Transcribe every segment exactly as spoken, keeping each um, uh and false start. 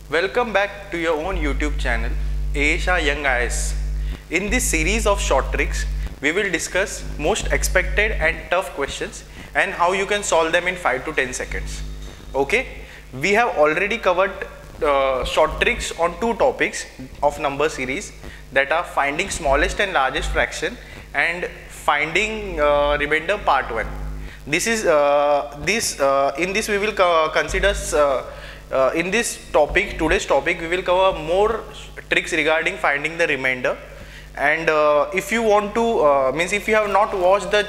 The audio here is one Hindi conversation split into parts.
Welcome back to your own YouTube channel, Asia Young I A S. In this series of short tricks, we will discuss most expected and tough questions and how you can solve them in five to ten seconds. Okay, we have already covered uh, short tricks on two topics of number series, that are finding smallest and largest fraction and finding uh, remainder part one. This is uh, this uh, in this we will co consider uh, uh, in this topic, today's topic, we will cover more tricks regarding finding the remainder. And uh, if you want to uh, means if you have not watched the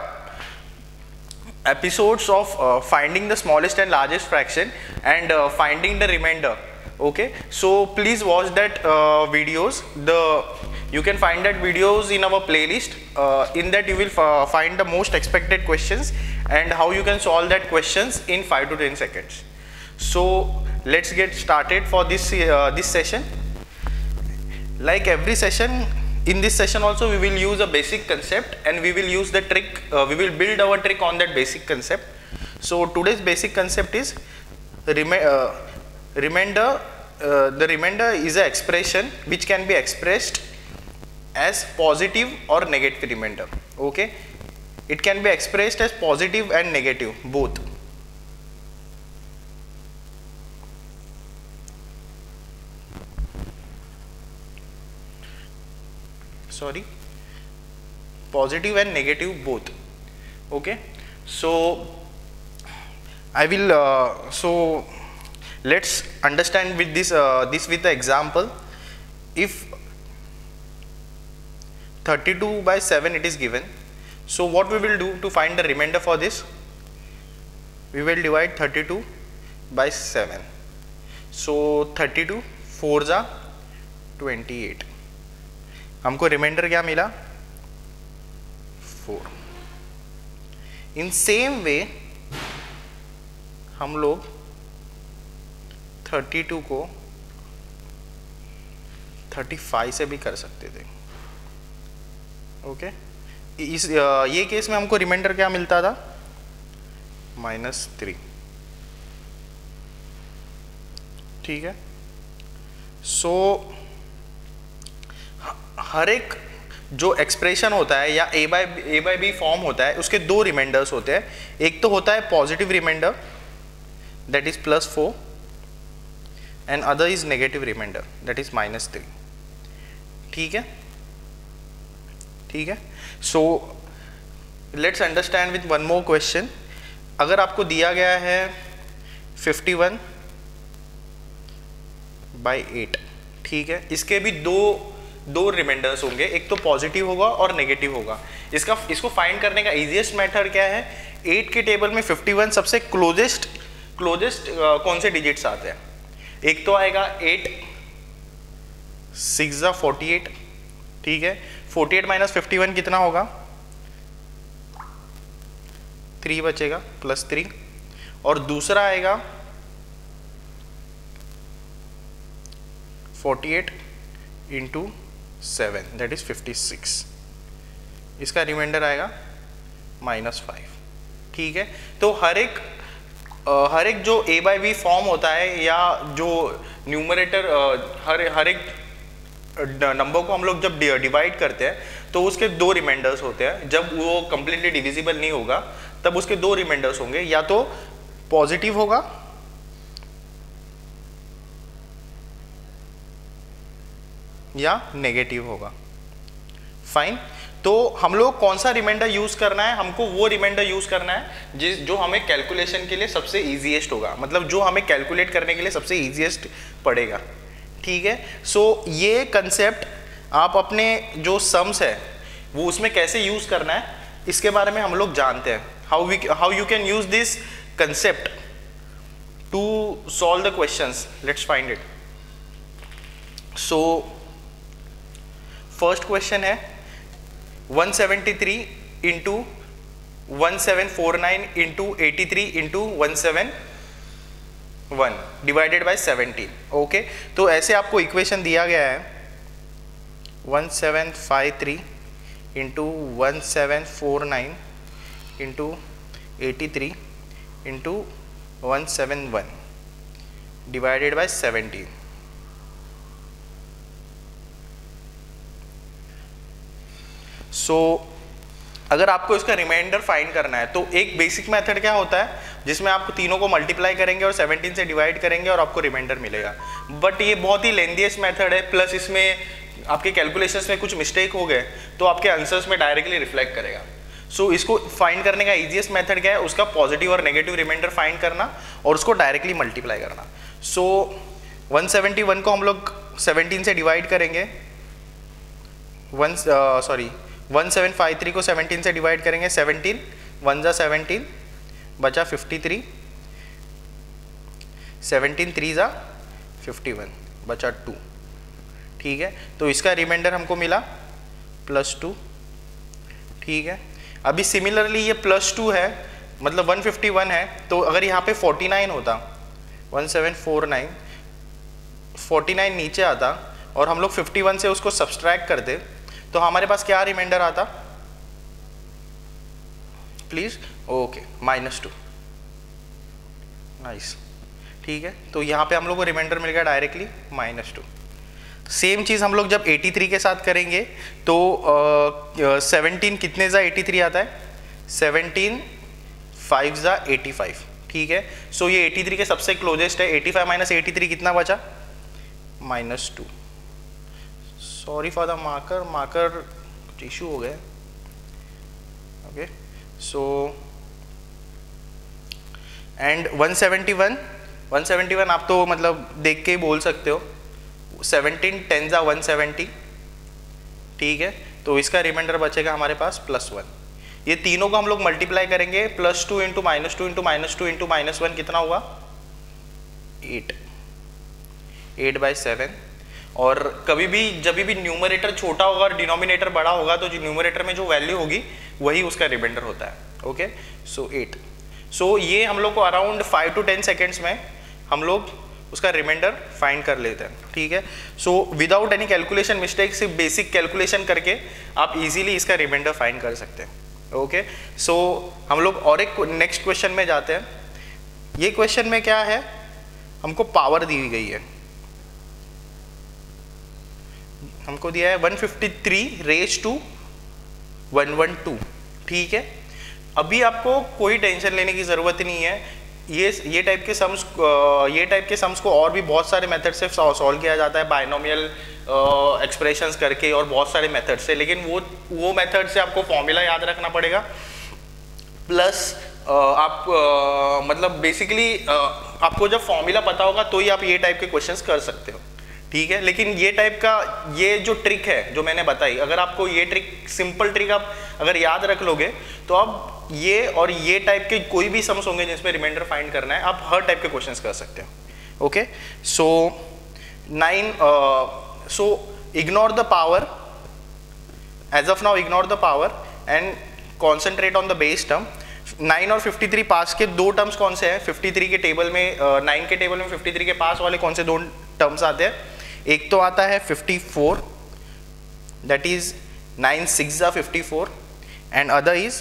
episodes of uh, finding the smallest and largest fraction and uh, finding the remainder, okay, so please watch that uh, videos. The you can find that videos in our playlist. Uh, in that you will find the most expected questions and how you can solve that questions in five to ten seconds. So let's get started for this uh, this session. Like every session, in this session also we will use a basic concept and we will use the trick, uh, we will build our trick on that basic concept. So today's basic concept is rem uh, remainder. Uh, the remainder is an expression which can be expressed as positive or negative remainder. Okay, it can be expressed as positive and negative both. Sorry, positive and negative both. Okay, so I will uh, so let's understand with this uh, this with the example. If thirty-two by seven it is given, so what we will do to find the remainder for this? We will divide thirty-two by seven. So thirty-two fours are twenty-eight. हमको रिमाइंडर क्या मिला? फोर. इन सेम वे हम लोग थर्टी टू को थर्टी फाइव से भी कर सकते थे. ओके, इस ये केस में हमको रिमाइंडर क्या मिलता था? Minus three. ठीक है. सो हर एक जो एक्सप्रेशन होता है या a by A by B form होता है, उसके दो रिमाइंडर्स होते हैं. एक तो होता है positive reminder, that is plus four, and other is negative reminder, that is minus three. ठीक है, ठीक है. So let's understand with one more question. अगर आपको दिया गया है फिफ्टी वन बाई एट, ठीक है, इसके भी दो दो रिमाइंडर्स होंगे, एक तो पॉजिटिव होगा और नेगेटिव होगा. इसका इसको फाइंड करने का इजीएस्ट मेथड क्या है? एट के टेबल में फिफ्टी वन सबसे क्लोजेस्ट क्लोजेस्ट uh, कौन से डिजिट्स आते हैं? एक तो आएगा एट, सिक्स जा फोर्टी एट. ठीक है, forty eight minus fifty one कितना होगा? थ्री बचेगा, प्लस थ्री. और दूसरा आएगा forty eight into seven, that is fifty six. इसका रिमाइंडर आएगा माइनस फाइव. ठीक है, तो हर एक आ, हर एक जो a बाई बी फॉर्म होता है या जो न्यूमरेटर हर हर एक नंबर को हम लोग जब डिवाइड करते हैं तो उसके दो रिमाइंडर्स होते हैं. जब वो कंप्लीटली डिविजिबल नहीं होगा तब उसके दो रिमाइंडर्स होंगे, या तो पॉजिटिव होगा या नेगेटिव होगा. फाइन. तो हम लोग कौन सा रिमाइंडर यूज करना है? हमको वो रिमाइंडर यूज करना है जिस जो हमें कैलकुलेशन के लिए सबसे इजीएस्ट होगा, मतलब जो हमें कैलकुलेट करने के लिए सबसे इजीएस्ट पड़ेगा. ठीक है. सो so, ये कंसेप्ट आप अपने जो सम्स है वो उसमें कैसे यूज करना है इसके बारे में हम लोग जानते हैं. How we how you can use this concept to solve the questions. Let's find it. So first question है one seventy three into one seven four nine into eighty three into one seven one divided by seventeen. Okay, तो ऐसे आपको इक्वेशन दिया गया है one seven five three into one seven four nine into eighty three into one seven one. Divided by seventeen. So अगर आपको इसका रिमाइंडर फाइंड करना है तो एक बेसिक मेथड क्या होता है जिसमें आपको तीनों को मल्टीप्लाई करेंगे और सेवनटीन से डिवाइड करेंगे और आपको रिमाइंडर मिलेगा। बट ये बहुत ही लेंथीएस्ट मेथड है, प्लस इसमें आपके कैलकुलेशंस में कुछ मिस्टेक हो गए तो आपके आंसर्स में डायरेक्टली रिफ्लेक्ट करेगा। सो so, इसको फाइंड करने का इजीएस्ट मेथड क्या है, उसका पॉजिटिव और नेगेटिव रिमाइंडर फाइंड करना और उसको डायरेक्टली मल्टीप्लाई करना। So so, one seventy one को हम लोग सेवनटीन से डिवाइड करेंगे, one sorry one seven five three को सेवनटीन से डिवाइड करेंगे, सेवनटीन वन जा सेवनटीन बचा फिफ्टी थ्री, सेवनटीन थ्री जा फिफ्टी वन बचा टू। ठीक है, तो इसका रिमाइंडर हमको मिला प्लस टू। ठीक है, अभी सिमिलरली ये प्लस टू है मतलब वन फिफ्टी वन है, तो अगर यहाँ पे फोर्टी नाइन होता, one seven four nine, forty nine नीचे आता और हम लोग फिफ्टी वन से उसको सब्सट्रैक्ट करते तो हमारे पास क्या रिमाइंडर आता please? Okay, minus two. Nice. ठीक है, तो यहाँ पे हम लोग को रिमाइंडर मिल गया डायरेक्टली माइनस टू। सेम चीज़ हम लोग जब तिरासी के साथ करेंगे तो सेवनटीन कितने जा तिरासी आता है, सेवनटीन फाइव जा एटी फाइव। ठीक है, सो ये तिरासी के सबसे क्लोजेस्ट है। Eighty five minus eighty three कितना बचा? Minus two. Sorry for the marker, marker कुछ इशू हो गया। Okay, so and one seventy one, one seventy one आप तो मतलब देख के ही बोल सकते हो, सेवनटीन टेन जा वन सेवेंटी। ठीक है, तो इसका रिमाइंडर बचेगा हमारे पास प्लस वन। ये तीनों को हम लोग मल्टीप्लाई करेंगे, plus two into minus two into minus two into minus one कितना हुआ? Eight, eight by seven. और कभी भी जब भी न्यूमरेटर छोटा होगा और डिनोमिनेटर बड़ा होगा तो जो न्यूमरेटर में जो वैल्यू होगी वही उसका रिमाइंडर होता है। ओके, सो एट। सो ये हम लोग को around five to ten seconds में हम लोग उसका रिमाइंडर फाइंड कर लेते हैं। ठीक है, so without any calculation mistake, सिर्फ बेसिक कैलकुलेशन करके आप इजीली इसका रिमाइंडर फाइंड कर सकते हैं। ओके, सो हम लोग और एक नेक्स्ट क्वेश्चन में जाते हैं। ये क्वेश्चन में क्या है, हमको पावर दी गई है, हमको दिया है one fifty three raise to one one two. ठीक है, अभी आपको कोई टेंशन लेने की ज़रूरत नहीं है। ये ये टाइप के सम्स ये टाइप के सम्स को और भी बहुत सारे मेथड से सॉल्व किया जाता है, बायनोमियल एक्सप्रेशंस करके और बहुत सारे मेथड से, लेकिन वो वो मेथड से आपको फॉर्मूला याद रखना पड़ेगा। प्लस आप आ, मतलब बेसिकली आपको जब फॉर्मूला पता होगा तो ही आप ये टाइप के क्वेश्चंस कर सकते हो। ठीक है, लेकिन ये टाइप का ये जो ट्रिक है जो मैंने बताई, अगर आपको ये ट्रिक, सिंपल ट्रिक आप अगर याद रख लोगे तो आप ये और ये टाइप के कोई भी सम्स होंगे जिसमें रिमाइंडर फाइंड करना है, आप हर टाइप के क्वेश्चंस कर सकते हो। Okay, so nine, so ignore the power, as of now ignore the power and concentrate on the base term. Nine और फिफ्टी थ्री पास के दो टर्म्स कौन से हैं? फिफ्टी थ्री के टेबल में, नाइन uh, के टेबल में फिफ्टी थ्री के पास वाले कौन से दो टर्म्स आते हैं? एक तो आता है fifty four, that is nine six जा fifty four, and other is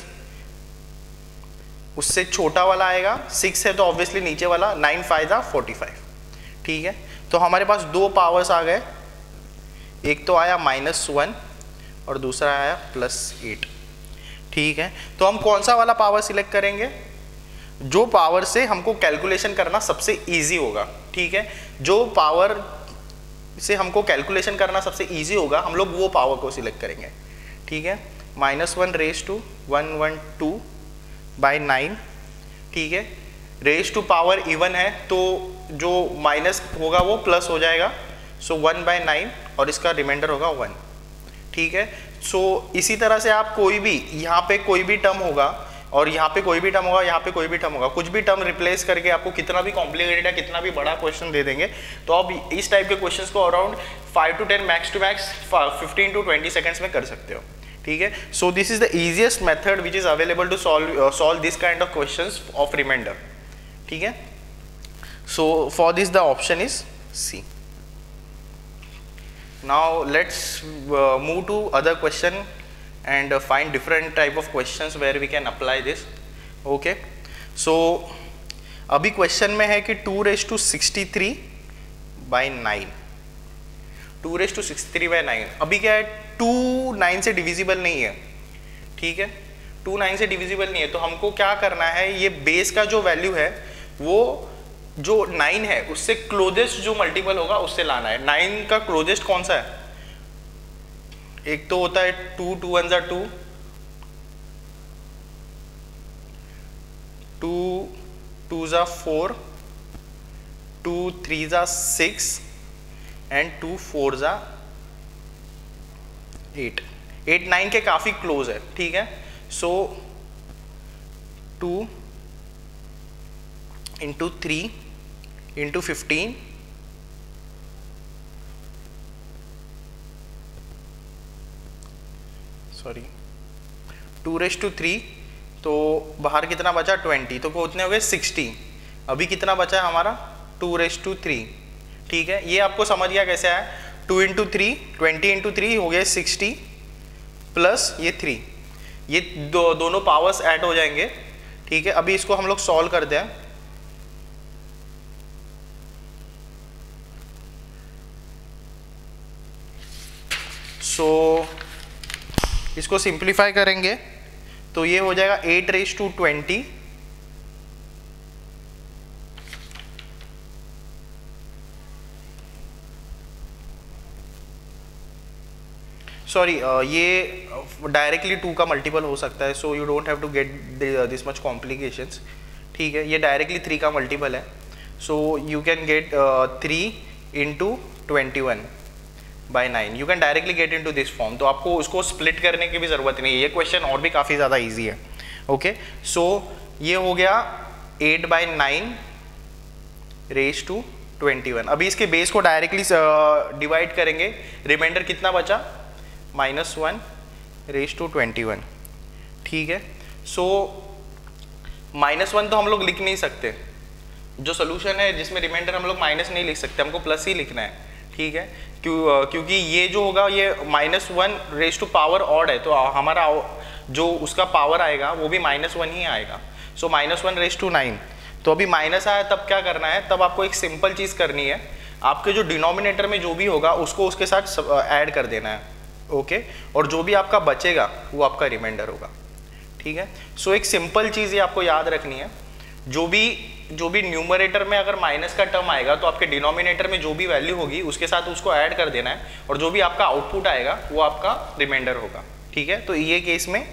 उससे छोटा वाला आएगा, सिक्स है तो ऑब्वियसली नीचे वाला, नाइन फाइव जा फोर्टी फाइव। ठीक है, तो हमारे पास दो पावर्स आ गए, एक तो आया माइनस वन और दूसरा आया प्लस एट। ठीक है, तो हम कौन सा वाला पावर सिलेक्ट करेंगे? जो पावर से हमको कैलकुलेशन करना सबसे इजी होगा। ठीक है, जो पावर से हमको कैलकुलेशन करना सबसे इजी होगा हम लोग वो पावर को सिलेक्ट करेंगे। ठीक है, minus one raise to one one two by nine. ठीक है, रेज टू पावर इवन है तो जो माइनस होगा वो प्लस हो जाएगा, सो वन बाई नाइन और इसका रिमाइंडर होगा वन। ठीक है, सो so, इसी तरह से आप कोई भी यहाँ पे कोई भी टर्म होगा और यहाँ पे कोई भी टर्म होगा, यहाँ पे कोई भी टर्म होगा, कुछ भी टर्म रिप्लेस करके आपको कितना भी कॉम्प्लिकेटेड या कितना भी बड़ा क्वेश्चन दे देंगे तो आप इस टाइप के क्वेश्चंस को around five to ten max to max fifteen to twenty seconds में कर सकते हो। ठीक है, so this is the easiest method which is available to solve solve this kind of questions of reminder. ठीक है, so for this the option is C. Now let's uh, move to other question and uh, find different type of questions where we can apply this. Okay, so अभी क्वेश्चन में है कि two raise to sixty three by nine, two raise to sixty three by nine. अभी क्या है, टू नाइन से डिविजिबल नहीं है, ठीक है, टू नाइन से डिविजिबल नहीं है, तो हमको क्या करना है, ये बेस का जो वैल्यू है वो जो नाइन है उससे क्लोजेस्ट जो मल्टीपल होगा उससे लाना है। नाइन का क्लोजेस्ट कौन सा है, एक तो होता है टू, टू वन जा टू, टू टू जा फोर, टू थ्री जा सिक्स एंड टू फोर जा एट। एट नाइन के काफी क्लोज है, ठीक है। So two into three into fifteen sorry two raise to three, तो बाहर कितना बचा ट्वेंटी, तो कितने हो गए सिक्सटी। अभी कितना बचा है हमारा टू रेस टू थ्री, ठीक है। ये आपको समझ गया कैसे आया, two into three, twenty into three हो गए सिक्सटी प्लस ये थ्री, ये दो दोनों पावर्स ऐड हो जाएंगे, ठीक है। अभी इसको हम लोग सॉल्व करते हैं। सो so, इसको सिंप्लीफाई करेंगे तो ये हो जाएगा eight raise to twenty sorry uh, ये डायरेक्टली टू का मल्टीपल हो सकता है, so you don't have to get this much complications, ठीक है। ये डायरेक्टली थ्री का मल्टीपल है, so you can get three into twenty one by nine, you can directly get into this form. तो आपको उसको स्प्लिट करने की भी ज़रूरत नहीं है, ये क्वेश्चन और भी काफ़ी ज़्यादा ईजी है, ओके। सो ये हो गया eight by nine raise to twenty one. अभी इसके बेस को डायरेक्टली डिवाइड करेंगे, रिमाइंडर कितना बचा, minus one raise to twenty one, ठीक है। सो माइनस वन तो हम लोग लिख नहीं सकते, जो सोल्यूशन है जिसमें रिमाइंडर हम लोग माइनस नहीं लिख सकते, हमको प्लस ही लिखना है, ठीक है। क्यों, क्योंकि ये जो होगा ये minus one raise to power odd है, तो हमारा जो उसका पावर आएगा वो भी माइनस वन ही आएगा। So minus one raise to nine, तो अभी माइनस आया तब क्या करना है, तब आपको एक सिंपल चीज़ करनी है, आपके जो डिनोमिनेटर में जो भी होगा उसको उसके साथ ऐड कर देना है, ओके। और जो भी आपका बचेगा वो आपका रिमाइंडर होगा, ठीक है। सो so, एक सिंपल चीज़ ये आपको याद रखनी है, जो भी जो भी न्यूमरेटर में अगर माइनस का टर्म आएगा तो आपके डिनोमिनेटर में जो भी वैल्यू होगी उसके साथ उसको ऐड कर देना है, और जो भी आपका आउटपुट आएगा वो आपका रिमाइंडर होगा, ठीक है। तो ये केस में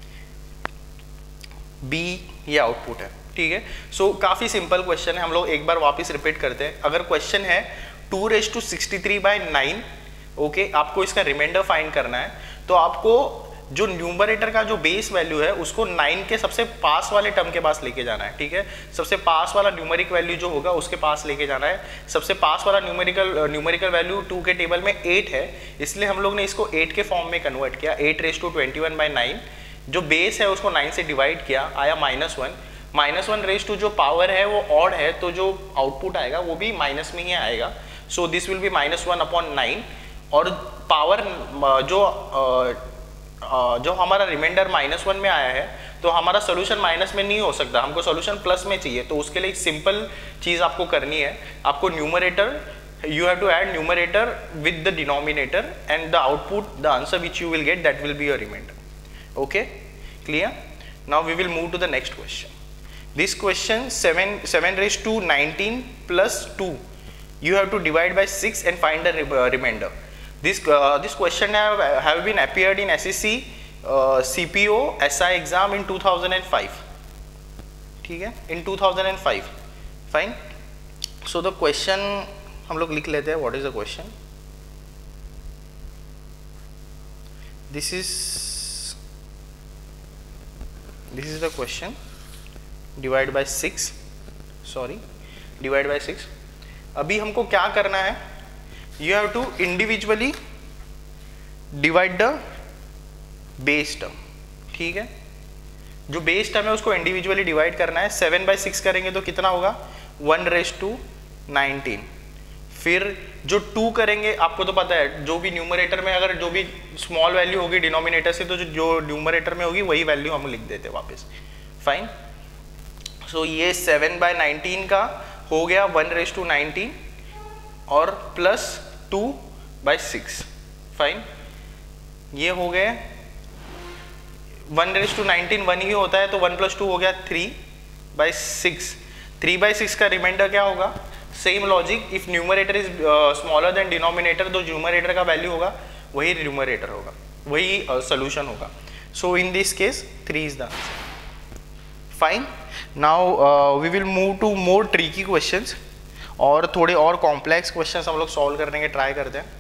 बी ये आउटपुट है, ठीक है। सो so, काफ़ी सिंपल क्वेश्चन है, हम लोग एक बार वापस रिपीट करते हैं। अगर क्वेश्चन है two raise to sixty three by nine, okay, आपको इसका रिमाइंडर फाइंड करना है, तो आपको जो न्यूमरेटर का जो बेस वैल्यू है उसको नाइन के सबसे पास वाले टर्म के पास लेके जाना है, ठीक है। सबसे पास वाला न्यूमेरिक वैल्यू जो होगा उसके पास लेके जाना है। सबसे पास वाला न्यूमेरिकल न्यूमेरिकल वैल्यू टू के टेबल में एट है, इसलिए हम लोग ने इसको एट के फॉर्म में कन्वर्ट किया, eight raise to twenty one by nine. जो बेस है उसको नाइन से डिवाइड किया, आया minus one. Minus one raise to जो पावर है वो ऑड है, तो जो आउटपुट आएगा वो भी माइनस में ही आएगा। So this will be minus one upon nine, और पावर जो Uh, जो हमारा रिमाइंडर माइनस वन में आया है, तो हमारा सोल्यूशन माइनस में नहीं हो सकता, हमको सोल्यूशन प्लस में चाहिए। तो उसके लिए एक सिंपल चीज़ आपको करनी है, आपको numerator you have to add numerator with the denominator and the output the answer which you will get that will be your remainder, okay, clear. Now we will move to the next question. This question seven seven raise to nineteen plus two, you have to divide by six and find the uh, remainder. This uh, this question have have been appeared in S S C uh, C P O S I exam in two thousand five. ठीक है, in two thousand five. Fine. So the question हम लोग लिख लेते हैं. What is the question? This is this is the question. Divide by six. Sorry, divide by six. अभी हमको क्या करना है? You have to individually divide the base term. ठीक है, जो बेस टर्म है उसको इंडिविजुअली डिवाइड करना है. सेवन बाई सिक्स करेंगे तो कितना होगा? One raise to nineteen. फिर जो टू करेंगे, आपको तो पता है जो भी न्यूमरेटर में अगर जो भी स्मॉल वैल्यू होगी डिनोमिनेटर से, तो जो जो न्यूमरेटर में होगी वही वैल्यू हम लिख देते हैं वापस. फाइन. सो ये सेवन बाय नाइनटीन का हो गया वन रेस टू नाइनटीन और plus two by six, fine. ये हो गए one raise to nineteen one ही होता है तो वन प्लस टू हो गया three by six. Three by six का रिमाइंडर क्या होगा? Same logic, if numerator is smaller than denominator तो न्यूमरेटर का वैल्यू होगा वही न्यूमरेटर होगा, वही सोल्यूशन uh, होगा। So in this case three is the answer, fine. Now we will move to more tricky questions, और थोड़े और कॉम्प्लेक्स क्वेश्चंस हम लोग सॉल्व करने के ट्राई करते हैं।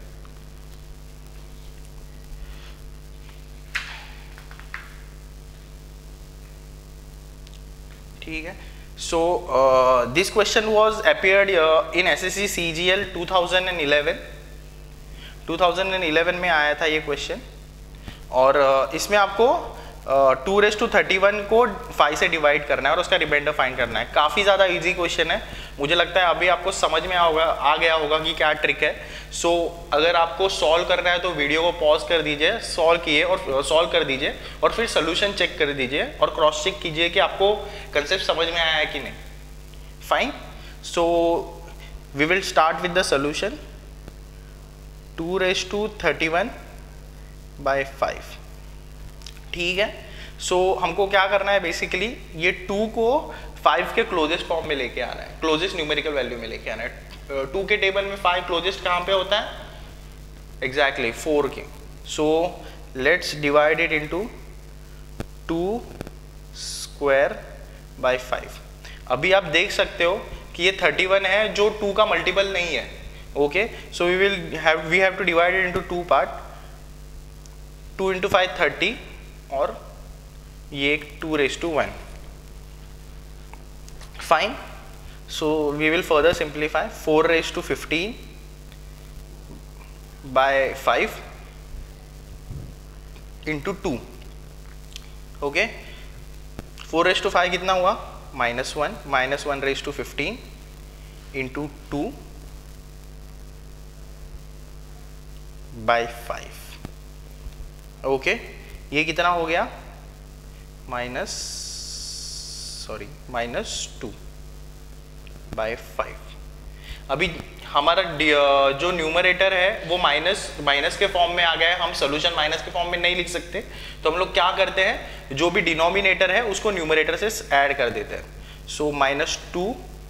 ठीक है, so this question was appeared in SSC CGL two thousand eleven. Two thousand eleven में आया था ये क्वेश्चन, और uh, इसमें आपको two raise to thirty one को फाइव से डिवाइड करना है और उसका रिमाइंडर फाइंड करना है। काफ़ी ज़्यादा इजी क्वेश्चन है, मुझे लगता है अभी आपको समझ में आ होगा आ गया होगा कि क्या ट्रिक है। सो so, अगर आपको सॉल्व करना है तो वीडियो को पॉज कर दीजिए, सॉल्व किए और सॉल्व कर दीजिए और फिर सोल्यूशन चेक कर दीजिए और क्रॉस चेक कीजिए कि आपको कंसेप्ट समझ में आया है कि नहीं, fine. So we will start with the solution. Two raise to thirty one by five, ठीक है। सो so, हमको क्या करना है बेसिकली, ये टू को फाइव के क्लोजेस्ट फॉर्म में लेके आना है, क्लोजेस्ट न्यूमेरिकल वैल्यू में लेके आना है। टू के टेबल में फाइव क्लोजेस्ट कहाँ पे होता है? एग्जैक्टली फोर के। So let's divide it into two square by five. अभी आप देख सकते हो कि ये थर्टी वन है जो टू का मल्टीपल नहीं है, okay. So we will have we have to divide it into two part, two into five thirty और ये two raise to one, fine. So we will further simplify, four raise to fifteen by five into two, okay. Four raise to five कितना हुआ? Minus one, minus one raise to fifteen into two by five, okay. ये कितना हो गया? Minus sorry minus two by five. अभी हमारा जो न्यूमरेटर है वो माइनस माइनस के फॉर्म में आ गया है, हम सोल्यूशन माइनस के फॉर्म में नहीं लिख सकते, तो हम लोग क्या करते हैं, जो भी डिनोमिनेटर है उसको न्यूमरेटर से ऐड कर देते हैं। So minus two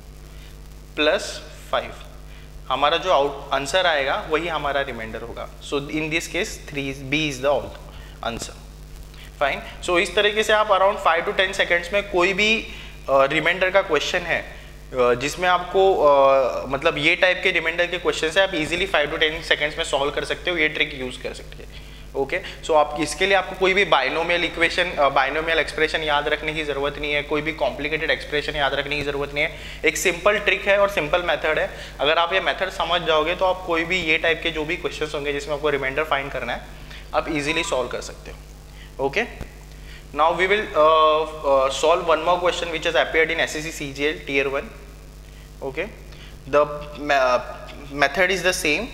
plus five, हमारा जो आउट आंसर आएगा वही हमारा रिमाइंडर होगा। So in this case three B is the answer, fine. So इस तरीके से आप around five to ten seconds में कोई भी रिमाइंडर uh, का क्वेश्चन है uh, जिसमें आपको uh, मतलब ये टाइप के रिमाइंडर के क्वेश्चन है आप easily five to ten seconds में सॉल्व कर सकते हो, ये ट्रिक यूज कर सकते हैं, ओके। सो आप इसके लिए आपको कोई भी बाइनोमियल इक्वेशन बाइनोमियल एक्सप्रेशन याद रखने की जरूरत नहीं है, कोई भी कॉम्प्लिकेटेड एक्सप्रेशन याद रखने की जरूरत नहीं है। एक सिंपल ट्रिक है और सिंपल मेथड है, अगर आप ये मेथड समझ जाओगे तो आप कोई भी ये टाइप के जो भी क्वेश्चन होंगे जिसमें आपको रिमाइंडर फाइंड करना है आप इजीली सॉल्व कर सकते हो, okay. Now we will uh, uh, solve one more question which has appeared in S S C C G L tier one, okay. The uh, method is the same,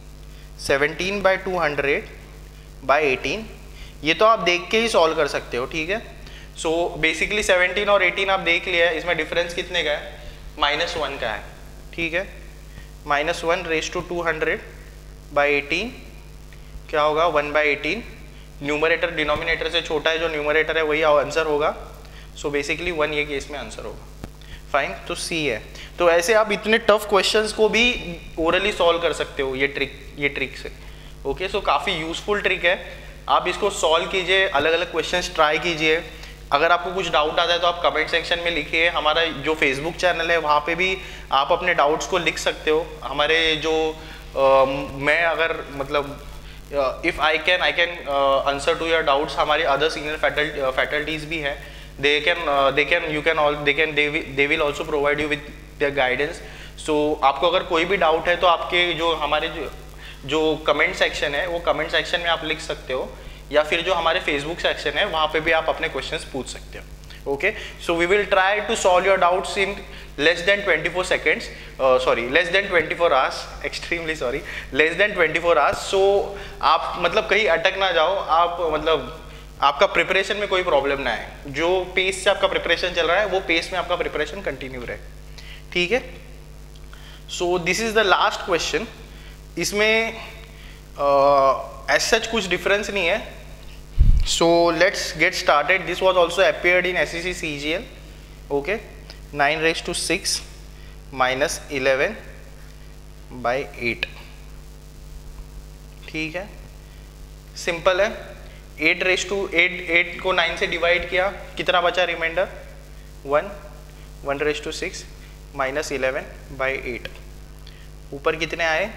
seventeen by two hundred by eighteen. ये तो आप देख के ही सॉल्व कर सकते हो, ठीक है। सो बेसिकली सेवनटीन और एटीन आप देख लिया है, इसमें डिफरेंस कितने का है? माइनस वन का है, ठीक है। Minus one raise to two hundred by eighteen क्या होगा? One by eighteen. Numerator denominator से छोटा है, जो न्यूमरेटर है वही आंसर होगा। सो बेसिकली वन ये केस में आंसर होगा, फाइन। तो सी है। तो ऐसे आप इतने टफ क्वेश्चंस को भी ओरली सॉल्व कर सकते हो ये ट्रिक ये ट्रिक से, ओके। सो काफ़ी यूजफुल ट्रिक है, आप इसको सॉल्व कीजिए, अलग अलग क्वेश्चंस ट्राई कीजिए। अगर आपको कुछ डाउट आता है तो आप कमेंट सेक्शन में लिखिए। हमारा जो फेसबुक चैनल है वहाँ पे भी आप अपने डाउट्स को लिख सकते हो। हमारे जो uh, मैं अगर मतलब if I can I can answer to your doubts, हमारे अदर सीनियर फैकल्टीज भी हैं, they can they can you can all they can they will also provide you with their guidance. So आपको अगर कोई भी डाउट है तो आपके जो हमारे जो जो कमेंट सेक्शन है वो कमेंट सेक्शन में आप लिख सकते हो, या फिर जो हमारे फेसबुक सेक्शन है वहाँ पे भी आप अपने क्वेश्चंस पूछ सकते हो, okay. So we will try to solve your doubts in less than twenty four seconds, sorry less than twenty four hours, extremely sorry, less than twenty four hours. So आप मतलब कहीं अटक ना जाओ, आप मतलब आपका प्रिपरेशन में कोई प्रॉब्लम ना है, जो पेस से आपका प्रिपरेशन चल रहा है वो पेस में आपका प्रिपरेशन कंटिन्यू रहे, ठीक है। So this is the last question. इसमें एज सच कुछ डिफरेंस नहीं है, so let's get started. This was also appeared in SSC CGL, okay. Nine raise to six minus eleven by eight, ठीक है, सिंपल है। Eight raise to eight eight को नाइन से डिवाइड किया, कितना बचा remainder? One. One raise to six minus eleven by eight, ऊपर कितने आए?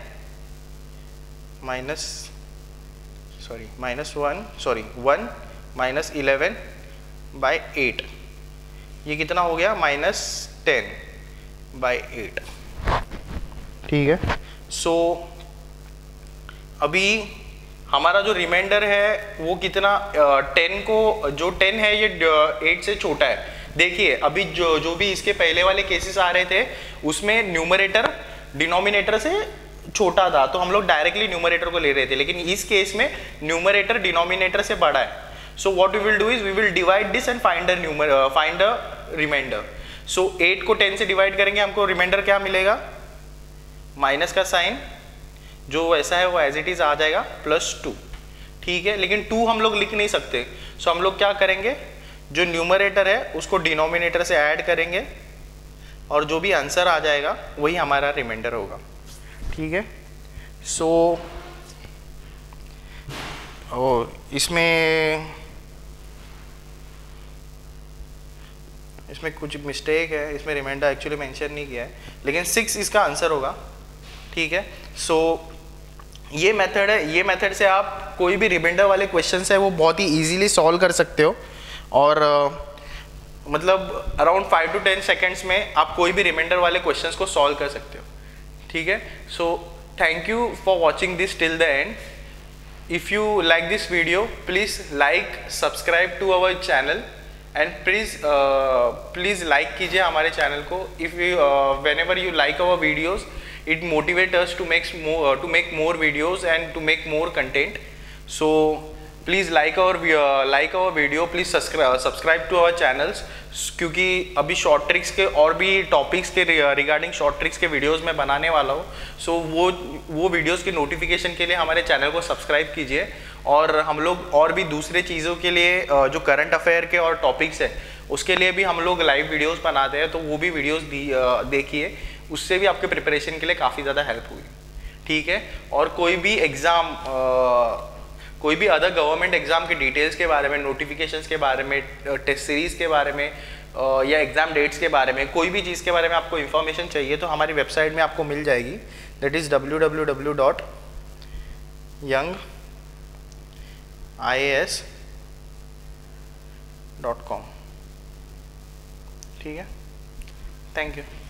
Minus sorry minus one sorry one minus eleven by eight, ये कितना हो गया? माइनस टेन बाई एट, ठीक है। सो so, अभी हमारा जो रिमाइंडर है वो कितना? टेन को, जो टेन है ये एट से छोटा है। देखिए अभी जो जो भी इसके पहले वाले केसेस आ रहे थे उसमें न्यूमरेटर डिनोमिनेटर से छोटा था, तो हम लोग डायरेक्टली न्यूमरेटर को ले रहे थे, लेकिन इस केस में न्यूमरेटर डिनोमिनेटर से बड़ा है। So what we will do is we will divide this and find the numer find the remainder. So eight को टेन से डिवाइड करेंगे, हमको रिमाइंडर क्या मिलेगा? माइनस का साइन जो ऐसा है वो एज इट इज आ जाएगा, प्लस टू, ठीक है। लेकिन टू हम लोग लिख नहीं सकते, सो so हम लोग क्या करेंगे? जो न्यूमरेटर है उसको डिनोमिनेटर से ऐड करेंगे और जो भी आंसर आ जाएगा वही हमारा रिमाइंडर होगा, ठीक है। सो so, और इसमें इसमें कुछ मिस्टेक है, इसमें रिमाइंडर एक्चुअली मेंशन नहीं किया है, लेकिन सिक्स इसका आंसर होगा, ठीक है। सो so, ये मेथड है, ये मेथड से आप कोई भी रिमाइंडर वाले क्वेश्चंस है वो बहुत ही इजीली सॉल्व कर सकते हो, और uh, मतलब around five to ten seconds में आप कोई भी रिमाइंडर वाले क्वेश्चंस को सॉल्व कर सकते हो, ठीक है। So thank you for watching this till the end. If you like this video please like subscribe to our channel and please please like कीजिए हमारे चैनल को। If you whenever you like our videos it motivates us to make more uh, to make more videos and to make more content. So please like our uh, like our video, please subscribe uh, subscribe to our channels, क्योंकि अभी शॉर्ट ट्रिक्स के और भी टॉपिक्स के रिगार्डिंग शॉर्ट ट्रिक्स के वीडियोस मैं बनाने वाला हूँ। सो so, वो वो वीडियोस की नोटिफिकेशन के लिए हमारे चैनल को सब्सक्राइब कीजिए, और हम लोग और भी दूसरे चीज़ों के लिए uh, जो करंट अफेयर के और टॉपिक्स है उसके लिए भी हम लोग लाइव वीडियोस बनाते हैं, तो वो भी वीडियोस uh, देखिए, उससे भी आपके प्रिपरेशन के लिए काफ़ी ज़्यादा हेल्प हुई, ठीक है। और कोई भी एग्ज़ाम कोई भी अदर गवर्नमेंट एग्ज़ाम के डिटेल्स के बारे में, नोटिफिकेशंस के बारे में, टेस्ट सीरीज़ के बारे में uh, या एग्ज़ाम डेट्स के बारे में, कोई भी चीज़ के बारे में आपको इन्फॉर्मेशन चाहिए तो हमारी वेबसाइट में आपको मिल जाएगी, that is W W W dot young I A S dot com, ठीक है। Thank you.